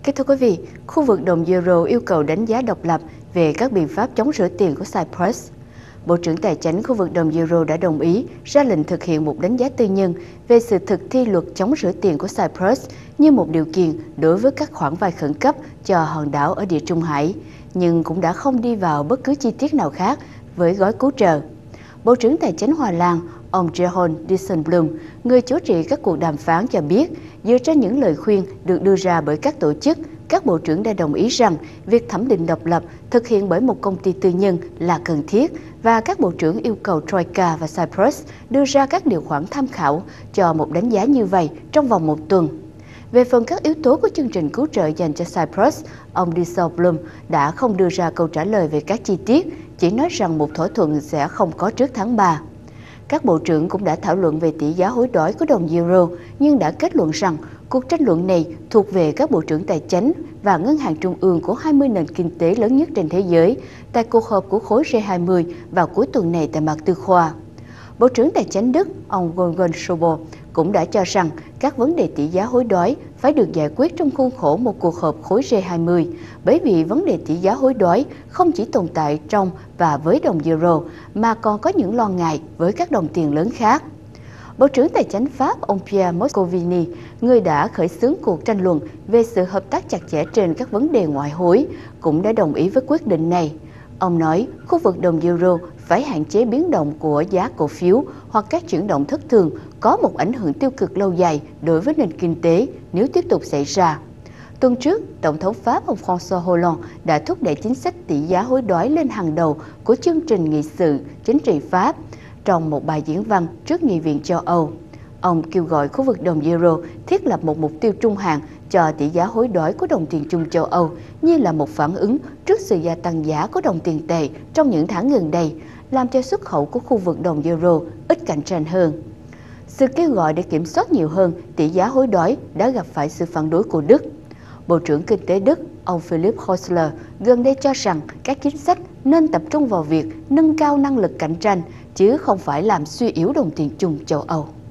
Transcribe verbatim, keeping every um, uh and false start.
Kính thưa quý vị, khu vực đồng euro yêu cầu đánh giá độc lập về các biện pháp chống rửa tiền của Cyprus. Bộ trưởng Tài chính khu vực đồng euro đã đồng ý ra lệnh thực hiện một đánh giá tư nhân về sự thực thi luật chống rửa tiền của Cyprus như một điều kiện đối với các khoản vay khẩn cấp cho hòn đảo ở Địa Trung Hải, nhưng cũng đã không đi vào bất cứ chi tiết nào khác với gói cứu trợ. Bộ trưởng Tài chính Hà Lan, ông Jeroen Dijsselbloem, người chủ trì các cuộc đàm phán cho biết, dựa trên những lời khuyên được đưa ra bởi các tổ chức, các bộ trưởng đã đồng ý rằng việc thẩm định độc lập thực hiện bởi một công ty tư nhân là cần thiết và các bộ trưởng yêu cầu Troika và Cyprus đưa ra các điều khoản tham khảo cho một đánh giá như vậy trong vòng một tuần. Về phần các yếu tố của chương trình cứu trợ dành cho Cyprus, ông Dijsselbloem đã không đưa ra câu trả lời về các chi tiết, chỉ nói rằng một thỏa thuận sẽ không có trước tháng ba. Các bộ trưởng cũng đã thảo luận về tỷ giá hối đoái của đồng euro, nhưng đã kết luận rằng cuộc tranh luận này thuộc về các bộ trưởng tài chính và ngân hàng trung ương của hai mươi nền kinh tế lớn nhất trên thế giới tại cuộc họp của khối G hai mươi vào cuối tuần này tại Mạc Tư Khoa. Bộ trưởng Tài chính Đức, ông Wolfgang Schäuble, cũng đã cho rằng các vấn đề tỷ giá hối đoái phải được giải quyết trong khuôn khổ một cuộc họp khối G hai mươi, bởi vì vấn đề tỷ giá hối đoái không chỉ tồn tại trong và với đồng euro, mà còn có những lo ngại với các đồng tiền lớn khác. Bộ trưởng Tài chính Pháp, ông Pierre Moscovici, người đã khởi xướng cuộc tranh luận về sự hợp tác chặt chẽ trên các vấn đề ngoại hối, cũng đã đồng ý với quyết định này. Ông nói khu vực đồng euro phải hạn chế biến động của giá cổ phiếu hoặc các chuyển động thất thường có một ảnh hưởng tiêu cực lâu dài đối với nền kinh tế nếu tiếp tục xảy ra. Tuần trước, Tổng thống Pháp ông François Hollande đã thúc đẩy chính sách tỷ giá hối đoái lên hàng đầu của chương trình nghị sự chính trị Pháp trong một bài diễn văn trước Nghị viện châu Âu. Ông kêu gọi khu vực đồng euro thiết lập một mục tiêu trung hạn cho tỷ giá hối đoái của đồng tiền chung châu Âu như là một phản ứng trước sự gia tăng giá của đồng tiền tệ trong những tháng gần đây, làm cho xuất khẩu của khu vực đồng euro ít cạnh tranh hơn. Sự kêu gọi để kiểm soát nhiều hơn tỷ giá hối đoái đã gặp phải sự phản đối của Đức. Bộ trưởng Kinh tế Đức, ông Philipp Häusler, gần đây cho rằng các chính sách nên tập trung vào việc nâng cao năng lực cạnh tranh, chứ không phải làm suy yếu đồng tiền chung châu Âu.